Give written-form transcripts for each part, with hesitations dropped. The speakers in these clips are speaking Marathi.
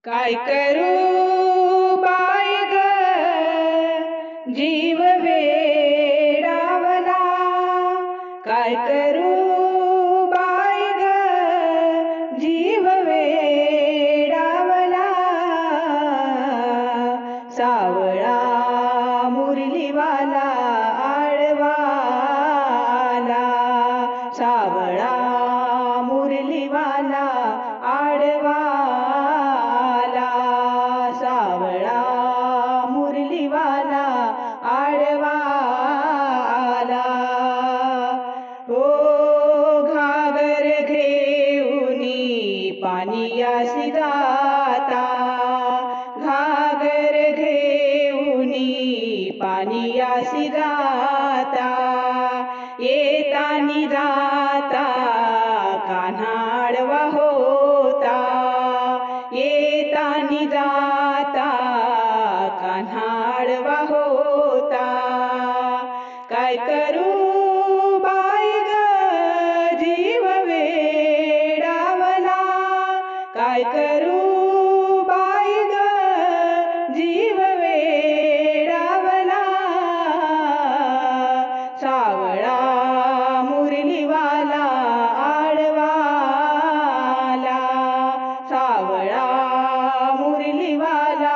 काय करू बाई ग जीव वेडावला, काय करू बाई ग जीव वेडावला, सावळा मुरलीवाला आडवाला, सावळा मुरलीवाला आडवाला, सावळा मुरलीवाला आडवाला. ओ घागर घेऊनी पाणीयासी जाता, घागर घेऊनी पाणीयासी जाता, येतानी जाता कान्हा आडवा होता, येतानी जाता कान्हा आडवा होता. काय करू बाई ग जीव वेडावला, काय करू बाई ग जीव वेडावला, सावळा मुरलीवाला आडवाला, सावळा मुरलीवाला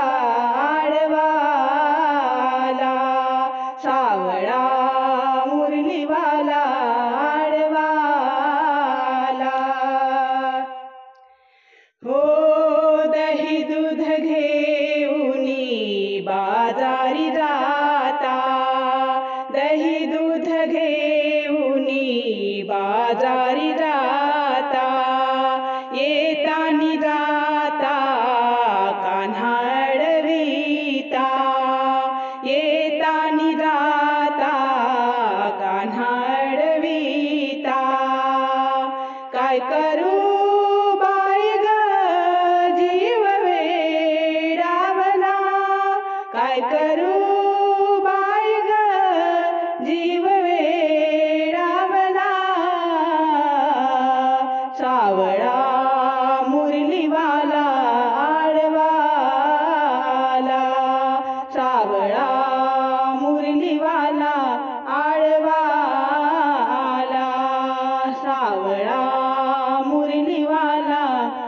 आडवाला, सावळा मुरलीवाला आडवाला. हो दही दूध घेऊनी बाजारी जाता, दही दूध घेऊनी बाजारी जाता, येतानी जाता कान्हा अडविता, येतानी जाता कान्हा अडविता. काय करू बाई ग जीव वेडावला, काय करू बाई ग जीव वेडावला, सावळा मुरलीवाला आडवाला, सावळा मुरलीवाला आडवाला, सावळा मुरलीवाला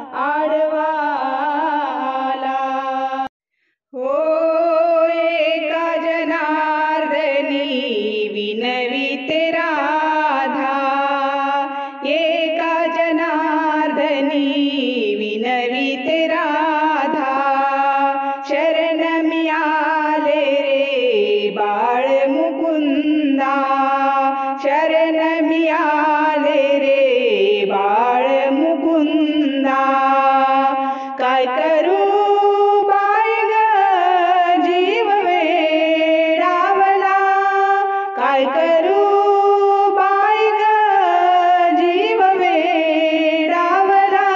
आडवाला. हो एका जनार्दनी विनविते राधा, एका जनार्दनी विनविते राधा, शरण मी आले रे बाळ मुकुंदा, शरण मी आले रे बाळ मुकुंदा. काय करू बाई ग जीव वेडावला, काय करू बाई ग जीव वेडावला,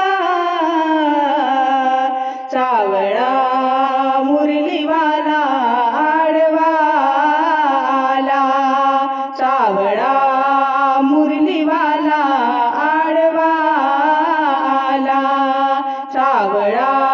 सावळा मुरलीवाला आडवाला, सावळा मुरलीवाला आडवाला, सावळा